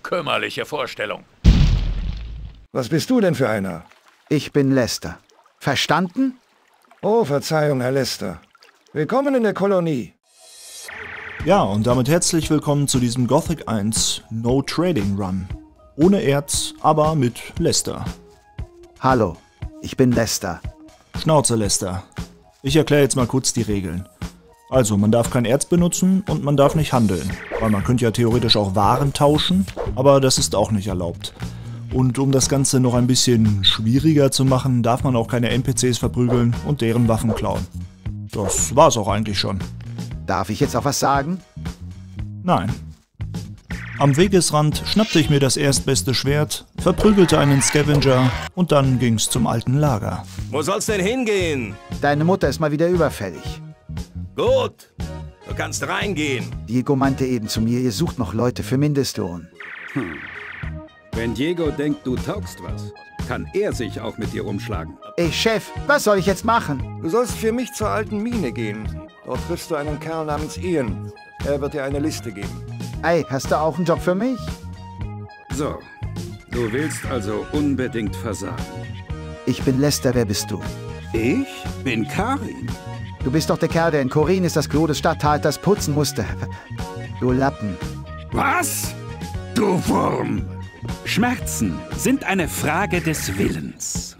Kümmerliche Vorstellung. Was bist du denn für einer? Ich bin Lester. Verstanden? Oh, Verzeihung, Herr Lester. Willkommen in der Kolonie. Ja, und damit herzlich willkommen zu diesem Gothic 1 No Trading Run. Ohne Erz, aber mit Lester. Hallo, ich bin Lester. Schnauze, Lester. Ich erkläre jetzt mal kurz die Regeln. Also, man darf kein Erz benutzen und man darf nicht handeln. Weil man könnte ja theoretisch auch Waren tauschen, aber das ist auch nicht erlaubt. Und um das Ganze noch ein bisschen schwieriger zu machen, darf man auch keine NPCs verprügeln und deren Waffen klauen. Das war's auch eigentlich schon. Darf ich jetzt auch was sagen? Nein. Am Wegesrand schnappte ich mir das erstbeste Schwert, verprügelte einen Scavenger und dann ging's zum alten Lager. Wo soll's denn hingehen? Deine Mutter ist mal wieder überfällig. Gut, du kannst reingehen. Diego meinte eben zu mir, ihr sucht noch Leute für Mindestlohn. Wenn Diego denkt, du taugst was, kann er sich auch mit dir rumschlagen. Ey Chef, was soll ich jetzt machen? Du sollst für mich zur alten Mine gehen. Dort triffst du einen Kerl namens Ian. Er wird dir eine Liste geben. Ey, hast du auch einen Job für mich? So, du willst also unbedingt versagen. Ich bin Lester, wer bist du? Ich bin Karin. Du bist doch der Kerl, der in Korinnes das Klo des Statthalters putzen musste. Du Lappen. Was? Du Wurm! Schmerzen sind eine Frage des Willens.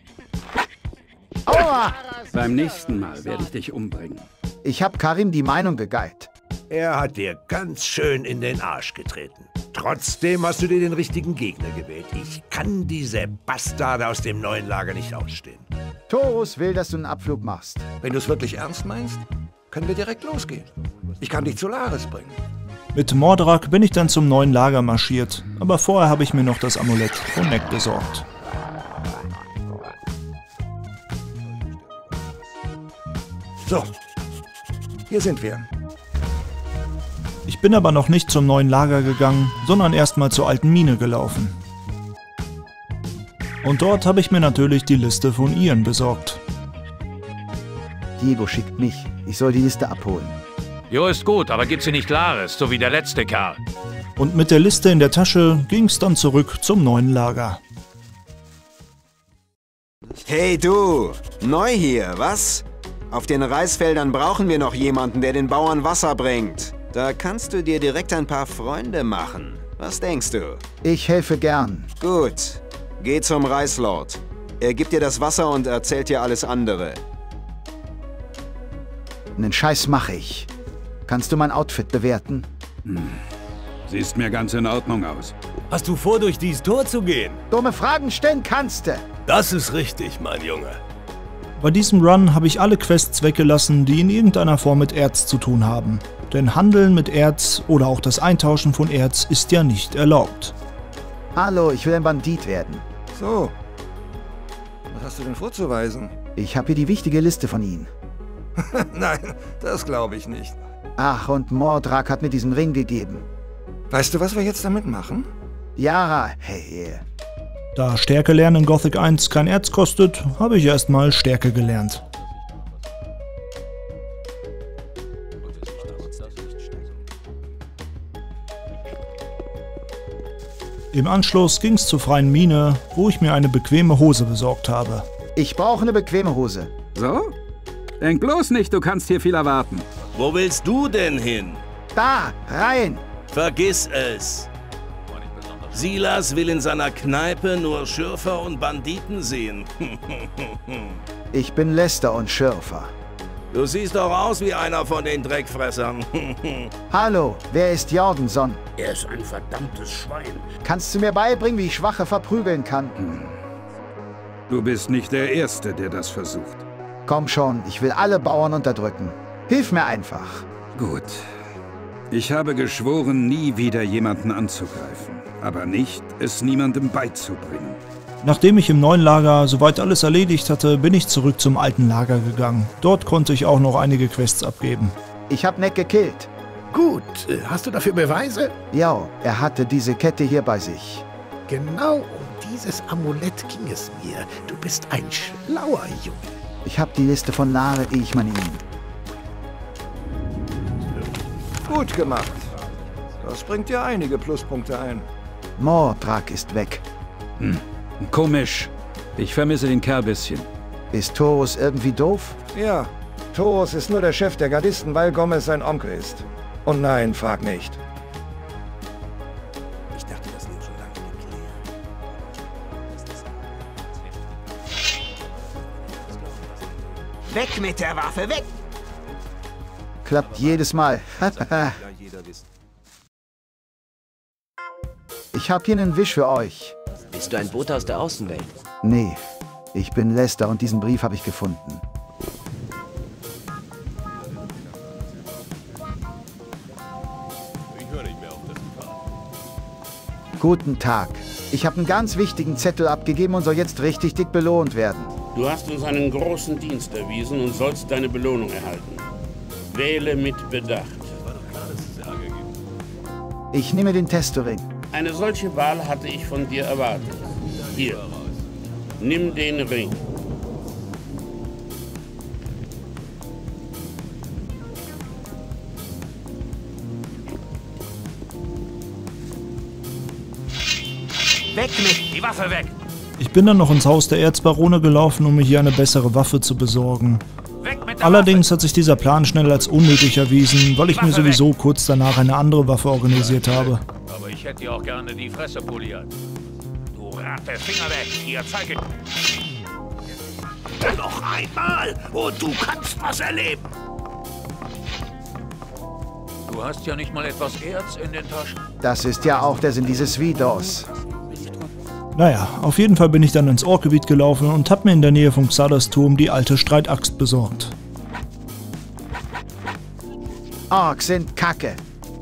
Aua! Beim nächsten Mal werde ich dich umbringen. Ich hab Karim die Meinung gegeilt. Er hat dir ganz schön in den Arsch getreten. Trotzdem hast du dir den richtigen Gegner gewählt. Ich kann diese Bastarde aus dem neuen Lager nicht ausstehen. Torus will, dass du einen Abflug machst. Wenn du es wirklich ernst meinst, können wir direkt losgehen. Ich kann dich zu Laris bringen. Mit Mordrak bin ich dann zum neuen Lager marschiert, aber vorher habe ich mir noch das Amulett von Neck besorgt. So, hier sind wir. Ich bin aber noch nicht zum neuen Lager gegangen, sondern erstmal zur alten Mine gelaufen. Und dort habe ich mir natürlich die Liste von Ian besorgt. Diego schickt mich. Ich soll die Liste abholen. Jo, ist gut, aber gib sie nicht Laris, so wie der letzte Kerl. Und mit der Liste in der Tasche ging's dann zurück zum neuen Lager. Hey du, neu hier, was? Auf den Reisfeldern brauchen wir noch jemanden, der den Bauern Wasser bringt. Da kannst du dir direkt ein paar Freunde machen. Was denkst du? Ich helfe gern. Gut, geh zum Reislord. Er gibt dir das Wasser und erzählt dir alles andere. Nen Scheiß mache ich. Kannst du mein Outfit bewerten? Siehst mir ganz in Ordnung aus. Hast du vor, durch dieses Tor zu gehen? Dumme Fragen stellen kannst du. Das ist richtig, mein Junge. Bei diesem Run habe ich alle Quests weggelassen, die in irgendeiner Form mit Erz zu tun haben. Denn Handeln mit Erz oder auch das Eintauschen von Erz ist ja nicht erlaubt. Hallo, ich will ein Bandit werden. So, was hast du denn vorzuweisen? Ich habe hier die wichtige Liste von ihnen. Nein, das glaube ich nicht. Ach, und Mordrak hat mir diesen Ring gegeben. Weißt du, was wir jetzt damit machen? Yara, hey. Da Stärke lernen in Gothic 1 kein Erz kostet, habe ich erstmal Stärke gelernt. Im Anschluss ging's zur freien Mine, wo ich mir eine bequeme Hose besorgt habe. Ich brauche eine bequeme Hose. So? Denk bloß nicht, du kannst hier viel erwarten. Wo willst du denn hin? Da, rein! Vergiss es. Silas will in seiner Kneipe nur Schürfer und Banditen sehen. Ich bin Lester und Schürfer. Du siehst doch aus wie einer von den Dreckfressern. Hallo, wer ist Jorgenson? Er ist ein verdammtes Schwein. Kannst du mir beibringen, wie ich Schwache verprügeln kann? Du bist nicht der Erste, der das versucht. Komm schon, ich will alle Bauern unterdrücken. Hilf mir einfach. Gut. Ich habe geschworen, nie wieder jemanden anzugreifen. Aber nicht, es niemandem beizubringen. Nachdem ich im neuen Lager soweit alles erledigt hatte, bin ich zurück zum alten Lager gegangen. Dort konnte ich auch noch einige Quests abgeben. Ich hab Neck gekillt. Gut, hast du dafür Beweise? Ja, er hatte diese Kette hier bei sich. Genau um dieses Amulett ging es mir. Du bist ein schlauer Junge. Ich hab die Liste von Nare, ich meine ihn. Gut gemacht. Das bringt dir einige Pluspunkte ein. Mordrak ist weg. Komisch. Ich vermisse den Kerl bisschen. Ist Taurus irgendwie doof? Ja, Taurus ist nur der Chef der Gardisten, weil Gomez sein Onkel ist. Und nein, frag nicht. Ich dachte, das wäre schon lange geklärt. Weg mit der Waffe, weg! Klappt jedes Mal. Ich hab hier einen Wisch für euch. Bist du ein Bote aus der Außenwelt? Nee, ich bin Lester und diesen Brief habe ich gefunden. Guten Tag. Ich habe einen ganz wichtigen Zettel abgegeben und soll jetzt richtig dick belohnt werden. Du hast uns einen großen Dienst erwiesen und sollst deine Belohnung erhalten. Wähle mit Bedacht. Ich nehme den Testoring. Eine solche Wahl hatte ich von dir erwartet. Hier, nimm den Ring. Weg mit! Die Waffe weg! Ich bin dann noch ins Haus der Erzbarone gelaufen, um mir hier eine bessere Waffe zu besorgen. Allerdings hat sich dieser Plan schnell als unnötig erwiesen, weil ich mir sowieso kurz danach eine andere Waffe organisiert habe. Aber ich hätte dir auch gerne die Fresse poliert. Du Ratte, Finger weg! Hier, zeige! Noch einmal und du kannst was erleben. Du hast ja nicht mal etwas Erz in den Taschen. Das ist ja auch der Sinn dieses Videos. Naja, auf jeden Fall bin ich dann ins Orkgebiet gelaufen und hab mir in der Nähe vom Xardas-Turm die alte Streitaxt besorgt. Orks sind Kacke.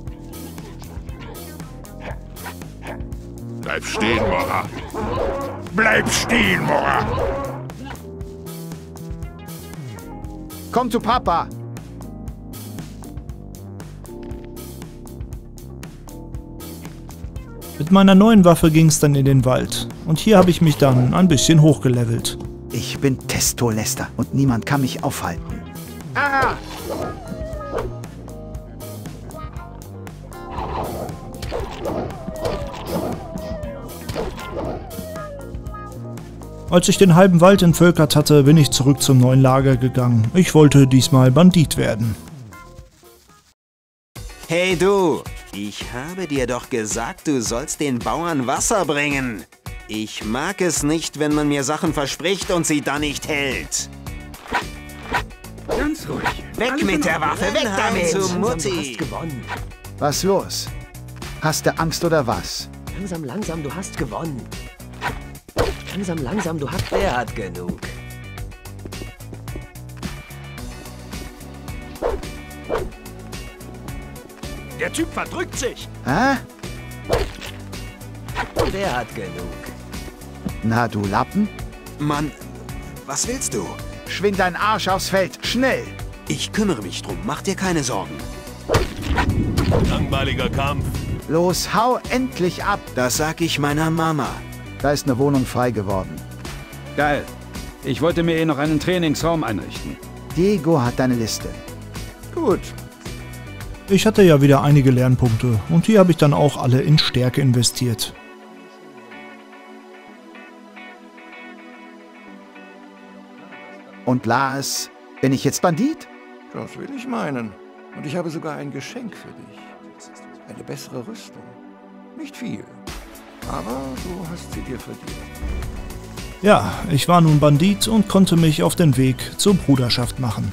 Bleib stehen, Mora. Bleib stehen, Mora. Komm zu Papa. Mit meiner neuen Waffe ging's dann in den Wald. Und hier habe ich mich dann ein bisschen hochgelevelt. Ich bin Testo Lester und niemand kann mich aufhalten. Ah! Als ich den halben Wald entvölkert hatte, bin ich zurück zum neuen Lager gegangen. Ich wollte diesmal Bandit werden. Hey du! Ich habe dir doch gesagt, du sollst den Bauern Wasser bringen. Ich mag es nicht, wenn man mir Sachen verspricht und sie dann nicht hält. Ganz ruhig. Weg mit der Waffe, weg damit! Zu Mutti! Was los? Hast du Angst oder was? Langsam, langsam, du hast gewonnen. Langsam, langsam, du hast... Wer hat genug? Der Typ verdrückt sich. Hä? Wer hat genug? Na, du Lappen? Mann, was willst du? Schwing deinen Arsch aufs Feld, schnell! Ich kümmere mich drum, mach dir keine Sorgen. Langweiliger Kampf. Los, hau endlich ab! Das sag ich meiner Mama. Da ist eine Wohnung frei geworden. Geil. Ich wollte mir noch einen Trainingsraum einrichten. Diego hat deine Liste. Gut. Ich hatte ja wieder einige Lernpunkte und die habe ich dann auch alle in Stärke investiert. Und Lars, bin ich jetzt Bandit? Das will ich meinen. Und ich habe sogar ein Geschenk für dich. Eine bessere Rüstung. Nicht viel. Aber du hast sie dir verdient. Ja, ich war nun Bandit und konnte mich auf den Weg zur Bruderschaft machen.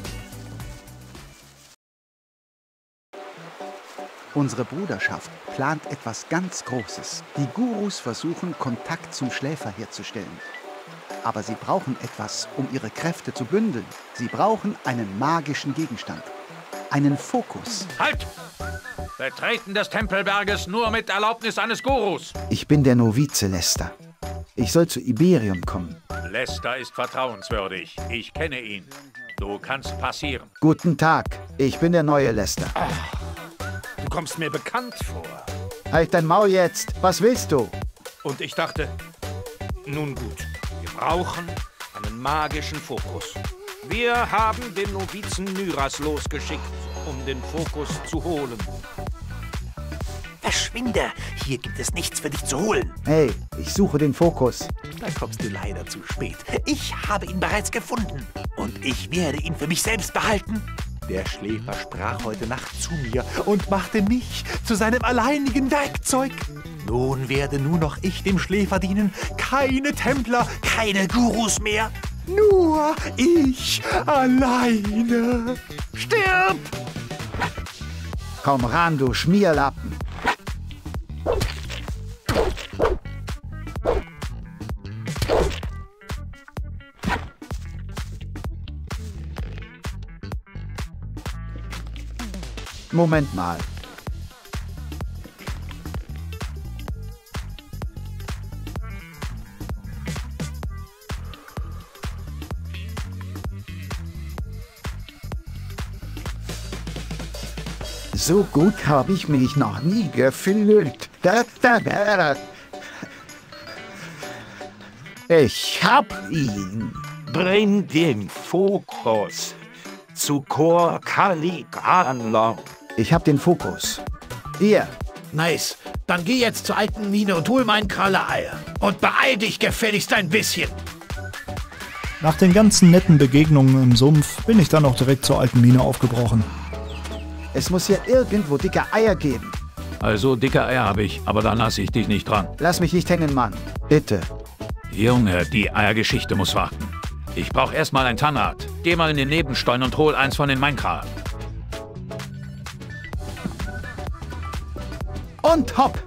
Unsere Bruderschaft plant etwas ganz Großes. Die Gurus versuchen, Kontakt zum Schläfer herzustellen. Aber sie brauchen etwas, um ihre Kräfte zu bündeln. Sie brauchen einen magischen Gegenstand. Einen Fokus. Halt! Betreten des Tempelberges nur mit Erlaubnis eines Gurus. Ich bin der Novize Lester. Ich soll zu Iberium kommen. Lester ist vertrauenswürdig. Ich kenne ihn. Du kannst passieren. Guten Tag, ich bin der neue Lester. Du kommst mir bekannt vor. Halt dein Maul jetzt. Was willst du? Und ich dachte, nun gut, wir brauchen einen magischen Fokus. Wir haben den Novizen Nyras losgeschickt, um den Fokus zu holen. Verschwinde! Hier gibt es nichts für dich zu holen. Hey, ich suche den Fokus. Da kommst du leider zu spät. Ich habe ihn bereits gefunden. Und ich werde ihn für mich selbst behalten. Der Schläfer sprach heute Nacht zu mir und machte mich zu seinem alleinigen Werkzeug. Nun werde nur noch ich dem Schläfer dienen. Keine Templer, keine Gurus mehr. Nur ich alleine. Stirb! Komm ran, du Schmierlappen. Moment mal. So gut habe ich mich noch nie gefühlt. Ich hab ihn. Bring den Fokus zu Kor Kalikanlong. Ich hab den Fokus. Hier. Nice. Dann geh jetzt zur alten Mine und hol meinen Kralle-Eier. Und beeil dich gefälligst ein bisschen. Nach den ganzen netten Begegnungen im Sumpf bin ich dann auch direkt zur alten Mine aufgebrochen. Es muss hier irgendwo dicke Eier geben. Also dicke Eier habe ich, aber da lasse ich dich nicht dran. Lass mich nicht hängen, Mann. Bitte. Junge, die Eiergeschichte muss warten. Ich brauche erstmal ein Tannrad. Geh mal in den Nebenstollen und hol eins von den Minecraft. Und hopp!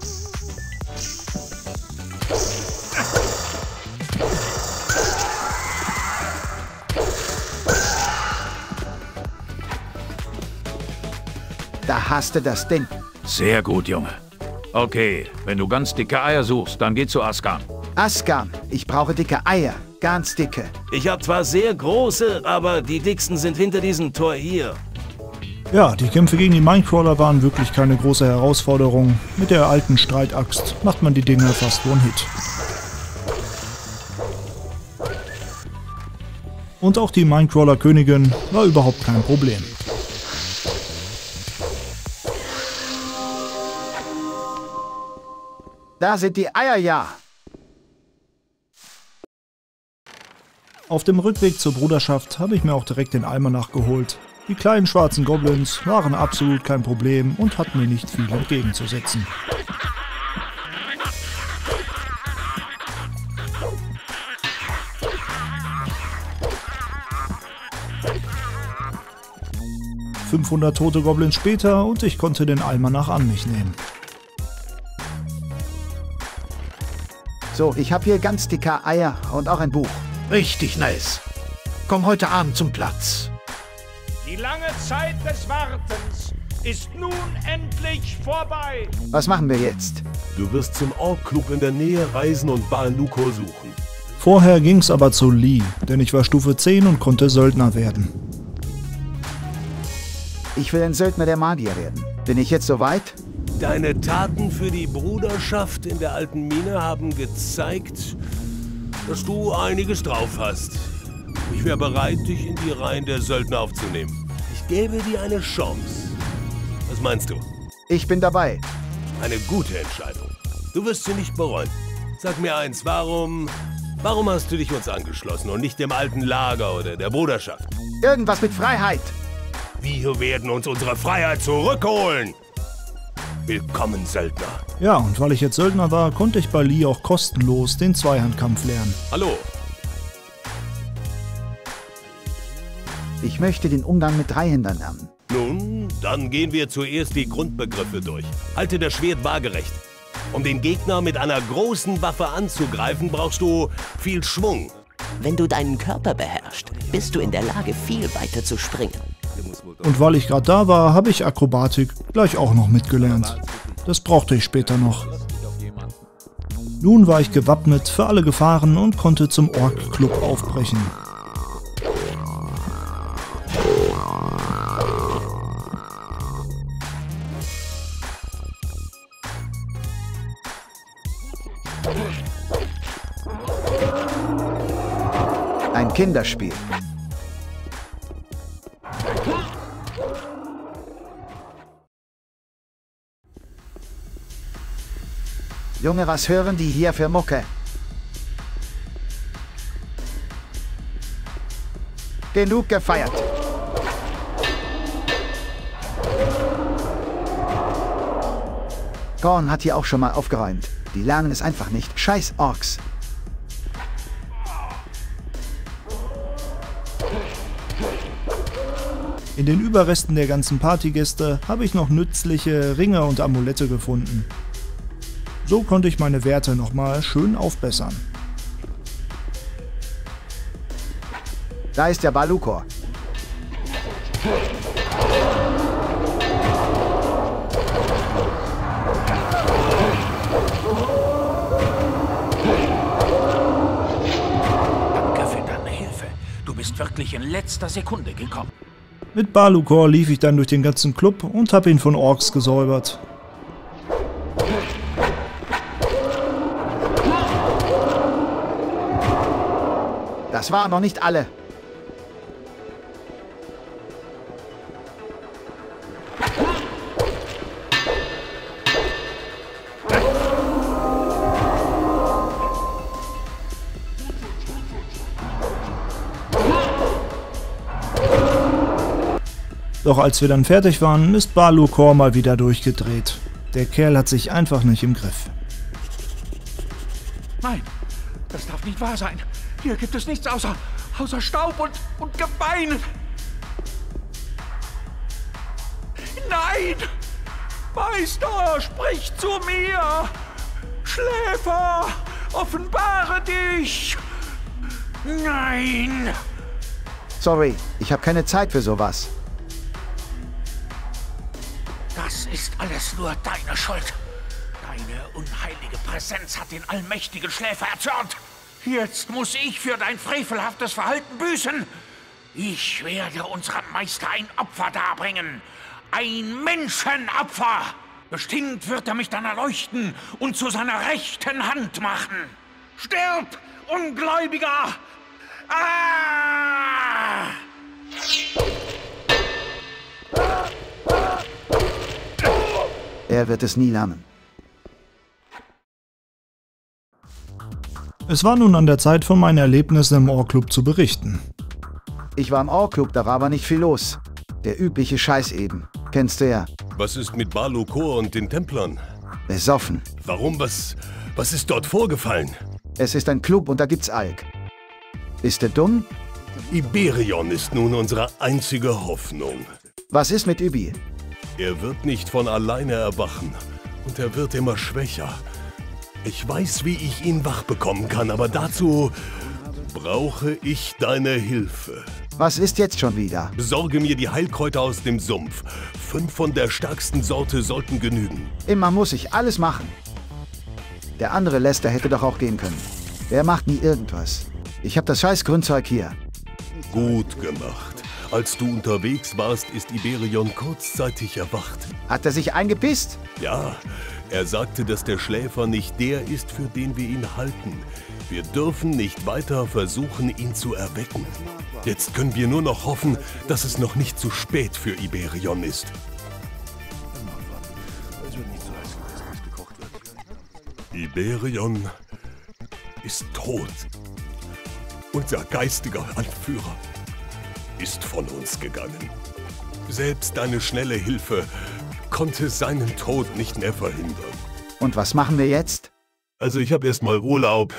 Da hast du das Ding. Sehr gut, Junge. Okay, wenn du ganz dicke Eier suchst, dann geh zu Askan. Askan, ich brauche dicke Eier. Ganz dicke. Ich habe zwar sehr große, aber die dicksten sind hinter diesem Tor hier. Ja, die Kämpfe gegen die Minecrawler waren wirklich keine große Herausforderung. Mit der alten Streitaxt macht man die Dinger fast One-Hit. Und auch die Minecrawler-Königin war überhaupt kein Problem. Da sind die Eier, ja. Auf dem Rückweg zur Bruderschaft habe ich mir auch direkt den Almanach geholt. Die kleinen schwarzen Goblins waren absolut kein Problem und hatten mir nicht viel entgegenzusetzen. ...500 tote Goblins später und ich konnte den Almanach an mich nehmen. So, ich habe hier ganz dicke Eier und auch ein Buch. Richtig nice. Komm heute Abend zum Platz. Die lange Zeit des Wartens ist nun endlich vorbei. Was machen wir jetzt? Du wirst zum Ork-Club in der Nähe reisen und Baal Nukor suchen. Vorher ging's aber zu Lee, denn ich war Stufe 10 und konnte Söldner werden. Ich will ein Söldner der Magier werden. Bin ich jetzt soweit? Deine Taten für die Bruderschaft in der alten Mine haben gezeigt, dass du einiges drauf hast. Ich wäre bereit, dich in die Reihen der Söldner aufzunehmen. Ich gebe dir eine Chance. Was meinst du? Ich bin dabei. Eine gute Entscheidung. Du wirst sie nicht bereuen. Sag mir eins, warum hast du dich uns angeschlossen und nicht dem alten Lager oder der Bruderschaft? Irgendwas mit Freiheit. Wir werden uns unsere Freiheit zurückholen. Willkommen, Söldner. Ja, und weil ich jetzt Söldner war, konnte ich bei Lee auch kostenlos den Zweihandkampf lernen. Hallo. Ich möchte den Umgang mit Dreihändern lernen. Nun, dann gehen wir zuerst die Grundbegriffe durch. Halte das Schwert waagerecht. Um den Gegner mit einer großen Waffe anzugreifen, brauchst du viel Schwung. Wenn du deinen Körper beherrschst, bist du in der Lage, viel weiter zu springen. Und weil ich gerade da war, habe ich Akrobatik gleich auch noch mitgelernt. Das brauchte ich später noch. Nun war ich gewappnet für alle Gefahren und konnte zum Ork-Club aufbrechen. Ein Kinderspiel. Junge, was hören die hier für Mucke? Genug gefeiert. Gorn hat hier auch schon mal aufgeräumt. Die lernen es einfach nicht. Scheiß Orks. In den Überresten der ganzen Partygäste habe ich noch nützliche Ringe und Amulette gefunden. So konnte ich meine Werte nochmal schön aufbessern. Da ist der Balukor. Danke für deine Hilfe. Du bist wirklich in letzter Sekunde gekommen. Mit Balukor lief ich dann durch den ganzen Club und habe ihn von Orks gesäubert. Das waren noch nicht alle. Doch als wir dann fertig waren, ist Balukor mal wieder durchgedreht. Der Kerl hat sich einfach nicht im Griff. Nein, das darf nicht wahr sein. Hier gibt es nichts außer Staub und Gebeinen. Nein! Meister, sprich zu mir! Schläfer, offenbare dich! Nein! Sorry, ich habe keine Zeit für sowas. Das ist alles nur deine Schuld. Deine unheilige Präsenz hat den allmächtigen Schläfer erzürnt. Jetzt muss ich für dein frevelhaftes Verhalten büßen. Ich werde unserem Meister ein Opfer darbringen. Ein Menschenopfer. Bestimmt wird er mich dann erleuchten und zu seiner rechten Hand machen. Stirb, Ungläubiger! Ah! Er wird es nie lernen. Es war nun an der Zeit, von meinen Erlebnissen im Ork-Club zu berichten. Ich war im Ork-Club, da war aber nicht viel los. Der übliche Scheiß eben. Kennst du ja. Was ist mit Balukor und den Templern? Besoffen. Warum? Was ist dort vorgefallen? Es ist ein Club und da gibt's Alk. Bist du dumm? Iberion ist nun unsere einzige Hoffnung. Was ist mit Übi? Er wird nicht von alleine erwachen und er wird immer schwächer. Ich weiß, wie ich ihn wach bekommen kann, aber dazu brauche ich deine Hilfe. Was ist jetzt schon wieder? Besorge mir die Heilkräuter aus dem Sumpf. 5 von der stärksten Sorte sollten genügen. Immer muss ich alles machen. Der andere Lester hätte doch auch gehen können. Wer macht nie irgendwas? Ich habe das scheiß Grünzeug hier. Gut gemacht. Als du unterwegs warst, ist Iberion kurzzeitig erwacht. Hat er sich eingepisst? Ja, er sagte, dass der Schläfer nicht der ist, für den wir ihn halten. Wir dürfen nicht weiter versuchen, ihn zu erwecken. Jetzt können wir nur noch hoffen, dass es noch nicht zu spät für Iberion ist. Iberion ist tot. Unser geistiger Anführer ist von uns gegangen. Selbst deine schnelle Hilfe konnte seinen Tod nicht mehr verhindern. Und was machen wir jetzt? Also ich habe erstmal Urlaub.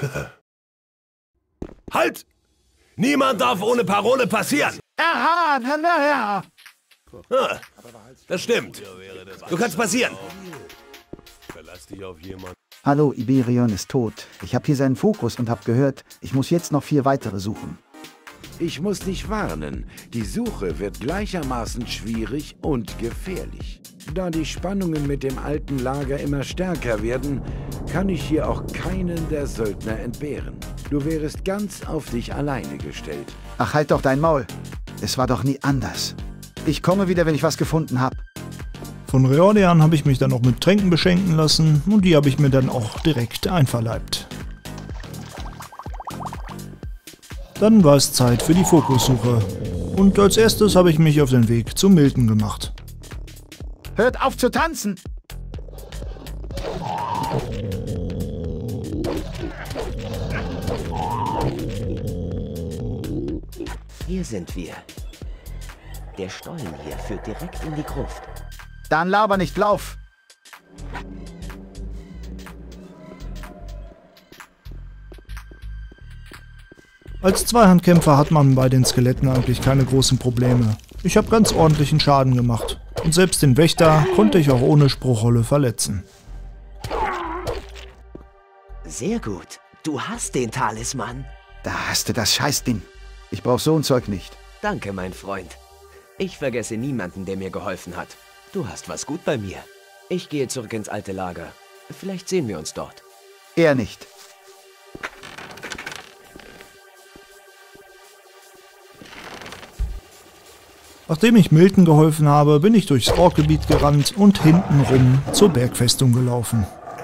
Halt! Niemand darf ohne Parole passieren! Aha, na. Ah, das stimmt. Du kannst passieren. Verlass dich auf jemanden. Hallo, Iberion ist tot. Ich habe hier seinen Fokus und habe gehört, ich muss jetzt noch 4 weitere suchen. Ich muss dich warnen, die Suche wird gleichermaßen schwierig und gefährlich. Da die Spannungen mit dem alten Lager immer stärker werden, kann ich hier auch keinen der Söldner entbehren. Du wärest ganz auf dich alleine gestellt. Ach, halt doch dein Maul. Es war doch nie anders. Ich komme wieder, wenn ich was gefunden habe. Von Reordean habe ich mich dann noch mit Tränken beschenken lassen und die habe ich mir dann auch direkt einverleibt. Dann war es Zeit für die Fokussuche. Und als erstes habe ich mich auf den Weg zu Milton gemacht. Hört auf zu tanzen! Hier sind wir. Der Stollen hier führt direkt in die Gruft. Dann laber nicht, lauf! Als Zweihandkämpfer hat man bei den Skeletten eigentlich keine großen Probleme. Ich habe ganz ordentlichen Schaden gemacht. Und selbst den Wächter konnte ich auch ohne Spruchrolle verletzen. Sehr gut. Du hast den Talisman. Da hast du das Scheißding. Ich brauch so ein Zeug nicht. Danke, mein Freund. Ich vergesse niemanden, der mir geholfen hat. Du hast was gut bei mir. Ich gehe zurück ins alte Lager. Vielleicht sehen wir uns dort. Eher nicht. Nachdem ich Milton geholfen habe, bin ich durchs Orkgebiet gerannt und hintenrum zur Bergfestung gelaufen.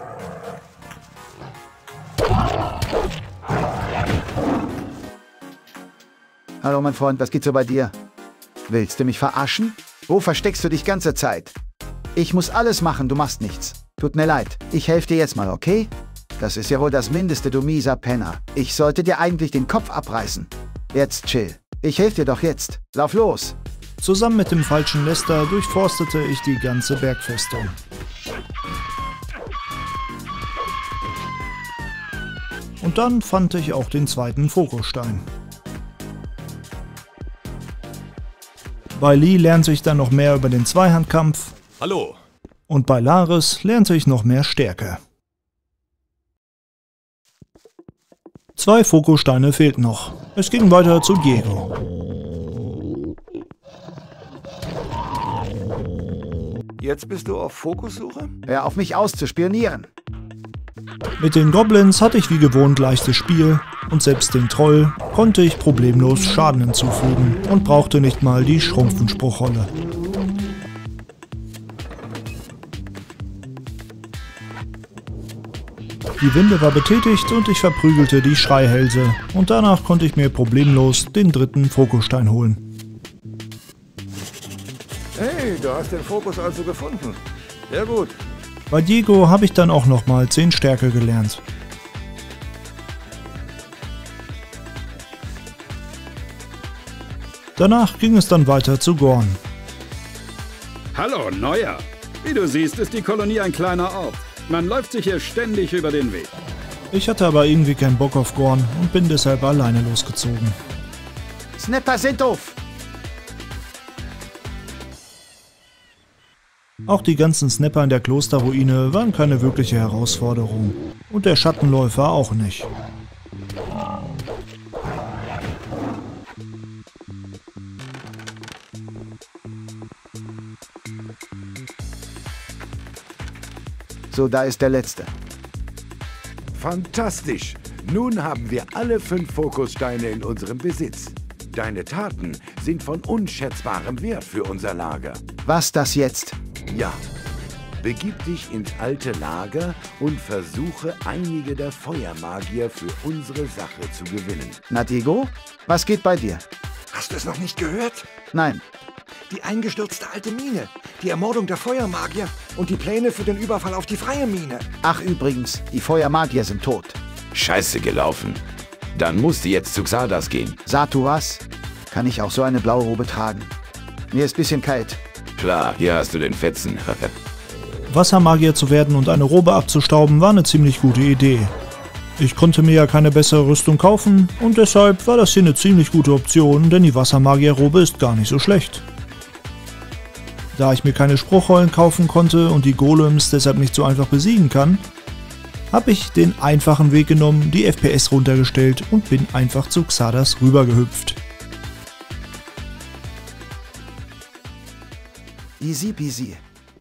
Hallo mein Freund, was geht so bei dir? Willst du mich verarschen? Wo versteckst du dich ganze Zeit? Ich muss alles machen, du machst nichts. Tut mir leid, ich helfe dir jetzt mal, okay? Das ist ja wohl das Mindeste, du mieser Penner. Ich sollte dir eigentlich den Kopf abreißen. Jetzt chill. Ich helfe dir doch jetzt. Lauf los. Zusammen mit dem falschen Lester durchforstete ich die ganze Bergfestung. Und dann fand ich auch den zweiten Fokusstein. Bei Lee lernte ich dann noch mehr über den Zweihandkampf. Hallo. Und bei Laris lernte ich noch mehr Stärke. 2 Fokussteine fehlten noch. Es ging weiter zu Diego. Jetzt bist du auf Fokussuche? Hör auf mich auszuspionieren. Mit den Goblins hatte ich wie gewohnt leichtes Spiel und selbst dem Troll konnte ich problemlos Schaden hinzufügen und brauchte nicht mal die Schrumpfenspruchrolle. Die Winde war betätigt und ich verprügelte die Schreihälse und danach konnte ich mir problemlos den dritten Fokusstein holen. Hey, du hast den Fokus also gefunden. Sehr gut. Bei Diego habe ich dann auch nochmal 10 Stärke gelernt. Danach ging es dann weiter zu Gorn. Hallo, Neuer. Wie du siehst, ist die Kolonie ein kleiner Ort. Man läuft sich hier ständig über den Weg. Ich hatte aber irgendwie keinen Bock auf Gorn und bin deshalb alleine losgezogen. Snapper sind doof! Auch die ganzen Snapper in der Klosterruine waren keine wirkliche Herausforderung. Und der Schattenläufer auch nicht. So, da ist der letzte. Fantastisch! Nun haben wir alle 5 Fokussteine in unserem Besitz. Deine Taten sind von unschätzbarem Wert für unser Lager. Was das jetzt? Ja. Begib dich ins alte Lager und versuche, einige der Feuermagier für unsere Sache zu gewinnen. Na, Diego? Was geht bei dir? Hast du es noch nicht gehört? Nein. Die eingestürzte alte Mine, die Ermordung der Feuermagier und die Pläne für den Überfall auf die freie Mine. Ach übrigens, die Feuermagier sind tot. Scheiße gelaufen. Dann musst du jetzt zu Xardas gehen. Satu was? Kann ich auch so eine blaue Robe tragen? Mir ist ein bisschen kalt. Klar, hier hast du den Fetzen. Wassermagier zu werden und eine Robe abzustauben war eine ziemlich gute Idee. Ich konnte mir ja keine bessere Rüstung kaufen und deshalb war das hier eine ziemlich gute Option, denn die Wassermagierrobe ist gar nicht so schlecht. Da ich mir keine Spruchrollen kaufen konnte und die Golems deshalb nicht so einfach besiegen kann, habe ich den einfachen Weg genommen, die FPS runtergestellt und bin einfach zu Xardas rübergehüpft. Easy peasy.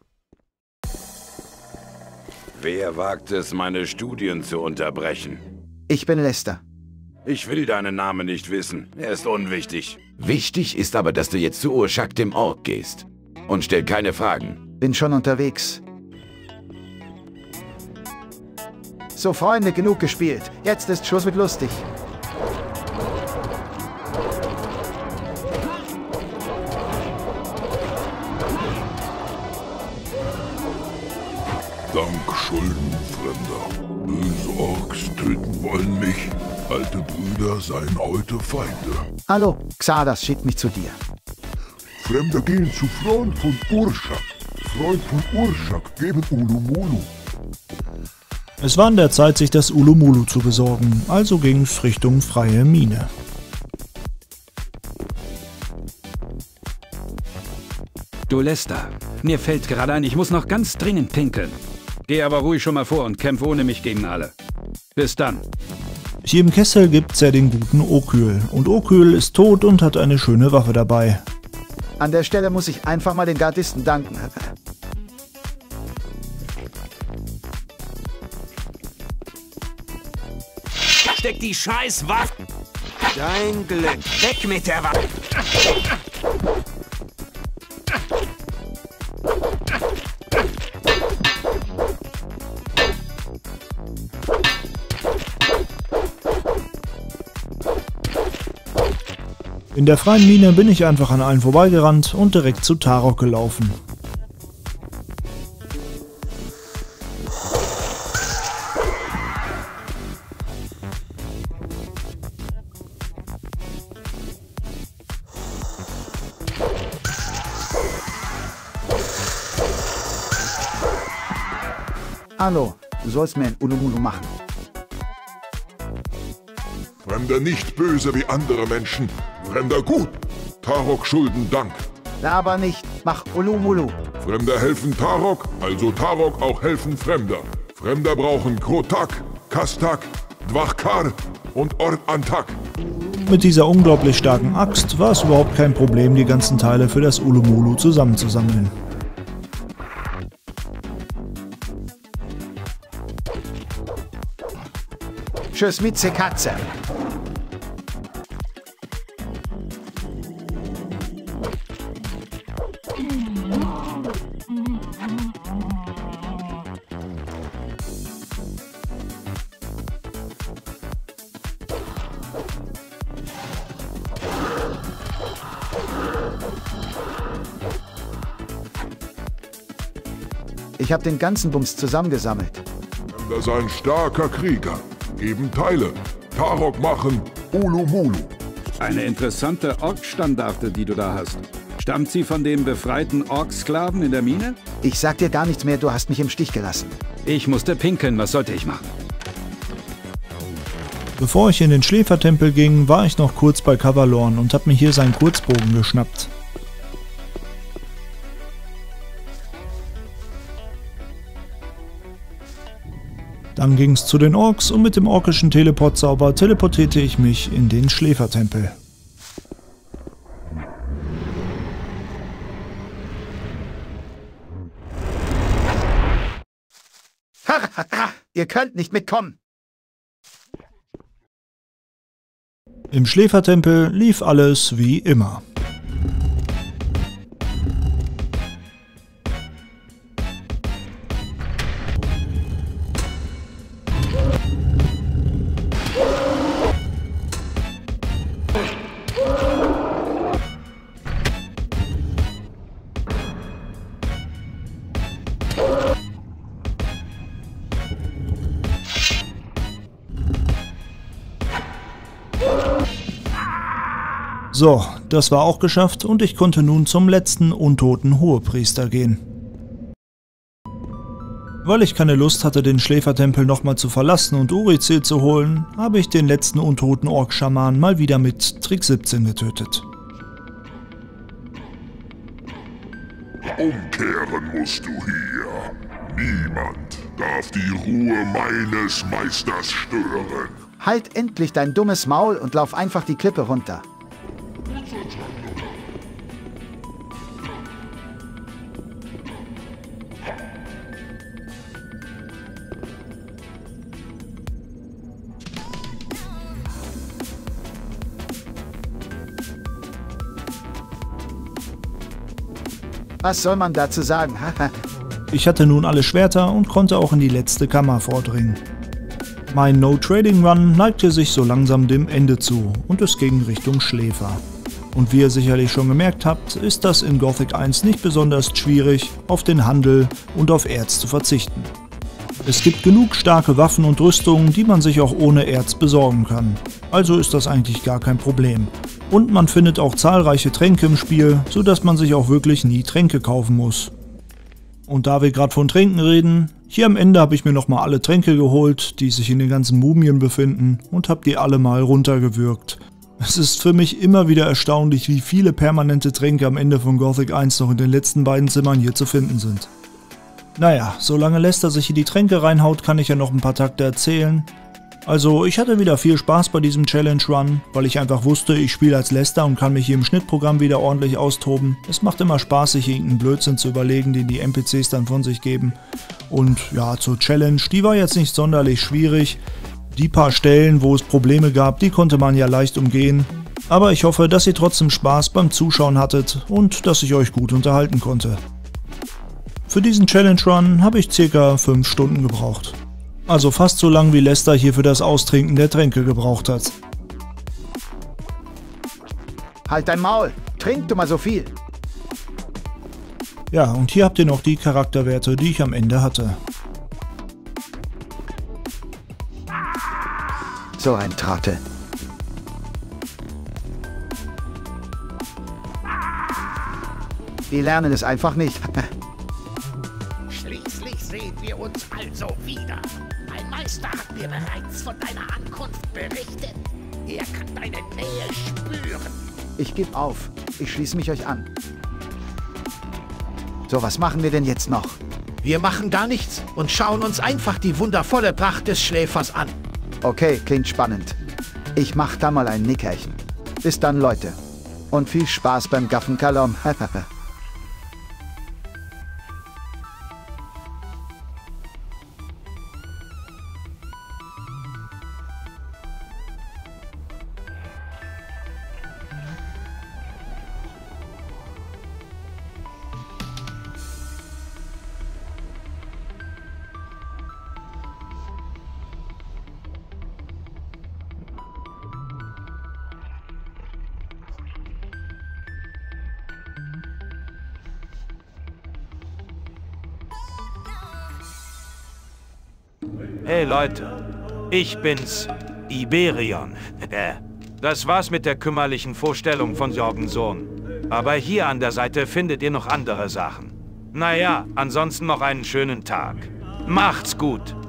Wer wagt es, meine Studien zu unterbrechen? Ich bin Lester. Ich will deinen Namen nicht wissen. Er ist unwichtig. Wichtig ist aber, dass du jetzt zu Urshak dem Ork gehst. Und stell keine Fragen. Bin schon unterwegs. So, Freunde, genug gespielt. Jetzt ist Schluss mit lustig. Dank Schulden, Fremder. Böse Orks töten wollen mich. Alte Brüder seien heute Feinde. Hallo, Xardas schickt mich zu dir. Fremde gehen zu Freund von Urshak. Freund von Urshak geben Ulumulu. Es war an der Zeit, sich das Ulumulu zu besorgen, also ging's Richtung freie Mine. Du Lester, mir fällt gerade ein, ich muss noch ganz dringend pinkeln. Geh aber ruhig schon mal vor und kämpf ohne mich gegen alle. Bis dann. Hier im Kessel gibt's ja den guten Okyl. Und Okyl ist tot und hat eine schöne Waffe dabei. An der Stelle muss ich einfach mal den Gardisten danken. Steck die Scheißwaffe! Dein Glück. Weg mit der Waffe! In der freien Mine bin ich einfach an allen vorbeigerannt und direkt zu Tarok gelaufen. Hallo, du sollst mir ein Ulumulu machen. Fremder nicht böse wie andere Menschen. Fremder gut. Tarok schulden Dank. Aber nicht, mach Ulumulu. Fremder helfen Tarok, also Tarok auch helfen Fremder. Fremder brauchen Krotak, Kastak, Dwachkar und Ort-Antak. Mit dieser unglaublich starken Axt war es überhaupt kein Problem, die ganzen Teile für das Ulumulu zusammenzusammeln. Tschüss mit Katze. Ich habe den ganzen Bums zusammengesammelt. Fremder sei ein starker Krieger. Geben Teile. Tarok machen Ulumulu. Eine interessante Ork-Standarte, die du da hast. Stammt sie von dem befreiten Ork-Sklaven in der Mine? Ich sag dir gar nichts mehr, du hast mich im Stich gelassen. Ich musste pinkeln, was sollte ich machen? Bevor ich in den Schläfertempel ging, war ich noch kurz bei Kavalorn und hab mir hier seinen Kurzbogen geschnappt. Dann ging's zu den Orks und mit dem orkischen Teleportzauber teleportierte ich mich in den Schläfertempel. Ihr könnt nicht mitkommen. Im Schläfertempel lief alles wie immer. So, das war auch geschafft und ich konnte nun zum letzten untoten Hohepriester gehen. Weil ich keine Lust hatte, den Schläfertempel nochmal zu verlassen und Urizel zu holen, habe ich den letzten untoten Ork-Schaman mal wieder mit Trick 17 getötet. Umkehren musst du hier. Niemand darf die Ruhe meines Meisters stören. Halt endlich dein dummes Maul und lauf einfach die Klippe runter. Was soll man dazu sagen? Ich hatte nun alle Schwerter und konnte auch in die letzte Kammer vordringen. Mein No-Trading-Run neigte sich so langsam dem Ende zu und es ging Richtung Schläfer. Und wie ihr sicherlich schon gemerkt habt, ist das in Gothic 1 nicht besonders schwierig, auf den Handel und auf Erz zu verzichten. Es gibt genug starke Waffen und Rüstungen, die man sich auch ohne Erz besorgen kann. Also ist das eigentlich gar kein Problem. Und man findet auch zahlreiche Tränke im Spiel, sodass man sich auch wirklich nie Tränke kaufen muss. Und da wir gerade von Tränken reden, hier am Ende habe ich mir nochmal alle Tränke geholt, die sich in den ganzen Mumien befinden, und habe die alle mal runtergewürgt. Es ist für mich immer wieder erstaunlich, wie viele permanente Tränke am Ende von Gothic 1 noch in den letzten beiden Zimmern hier zu finden sind. Naja, solange Lester sich hier die Tränke reinhaut, kann ich ja noch ein paar Takte erzählen. Also, ich hatte wieder viel Spaß bei diesem Challenge Run, weil ich einfach wusste, ich spiele als Lester und kann mich hier im Schnittprogramm wieder ordentlich austoben. Es macht immer Spaß, sich irgendeinen Blödsinn zu überlegen, den die NPCs dann von sich geben. Und ja, zur Challenge, die war jetzt nicht sonderlich schwierig. Die paar Stellen, wo es Probleme gab, die konnte man ja leicht umgehen. Aber ich hoffe, dass ihr trotzdem Spaß beim Zuschauen hattet und dass ich euch gut unterhalten konnte. Für diesen Challenge Run habe ich ca. 5 Stunden gebraucht. Also fast so lang wie Lester hier für das Austrinken der Tränke gebraucht hat. Halt dein Maul! Trink du mal so viel! Ja, und hier habt ihr noch die Charakterwerte, die ich am Ende hatte. So ein Trottel. Die lernen es einfach nicht. Schließlich sehen wir uns also wieder. Mein Meister hat mir bereits von deiner Ankunft berichtet. Er kann deine Nähe spüren. Ich gebe auf. Ich schließe mich euch an. So, was machen wir denn jetzt noch? Wir machen gar nichts und schauen uns einfach die wundervolle Pracht des Schläfers an. Okay, klingt spannend. Ich mach da mal ein Nickerchen. Bis dann, Leute. Und viel Spaß beim Gaffen Kalom. Hey Leute, ich bin's, Iberion. Das war's mit der kümmerlichen Vorstellung von Jorgens Sohn. Aber hier an der Seite findet ihr noch andere Sachen. Naja, ansonsten noch einen schönen Tag. Macht's gut!